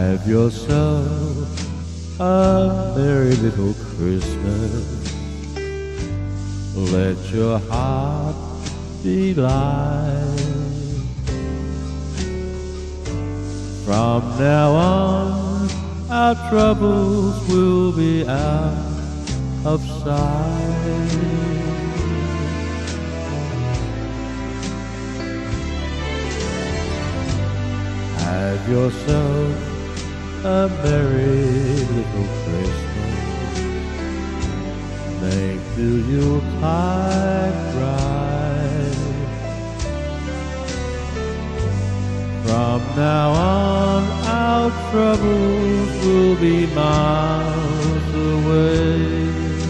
Have yourself a merry little Christmas. Let your heart be light. From now on, our troubles will be out of sight. Have yourself a merry little Christmas. Make the Yuletide bright. From now on, our troubles will be miles away.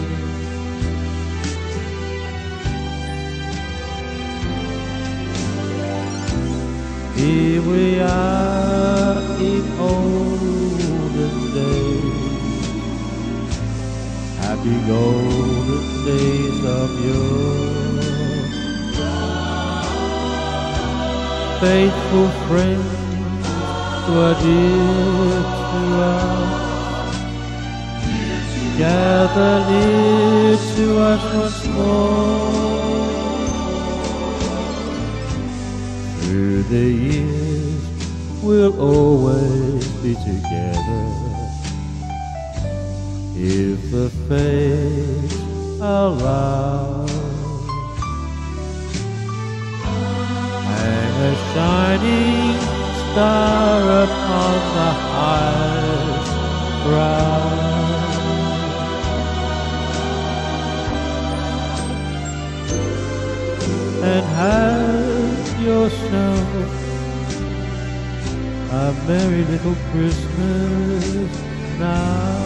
Here we are in olden days, happy golden days of yore. Faithful friends who are dear to us, gather near to us once more. Through the years, we'll always be together, if the fates allow. Hang a shining star upon the highest brow, and have yourself a merry little Christmas now.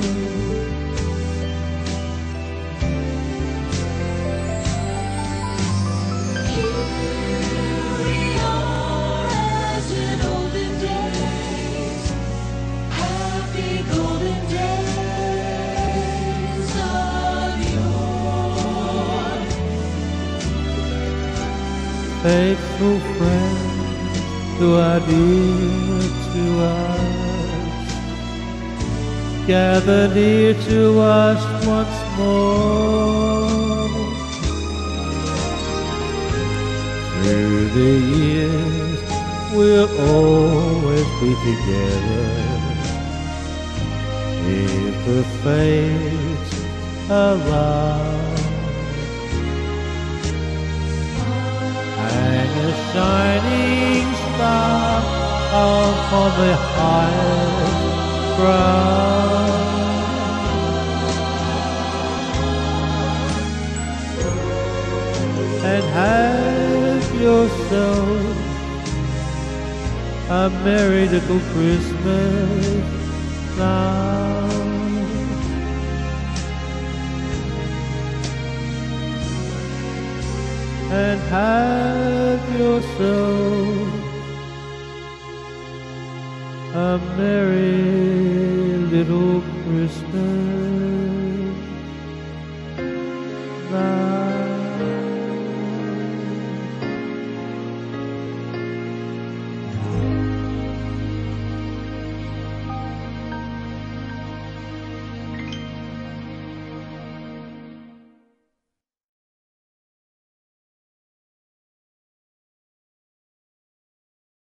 Faithful friends who are dear to us, gather near to us once more. Through the years, we'll always be together, if the fates allow. Hang a shining star upon the highest brow, and have yourself a merry little Christmas now. And have yourself a merry little Christmas.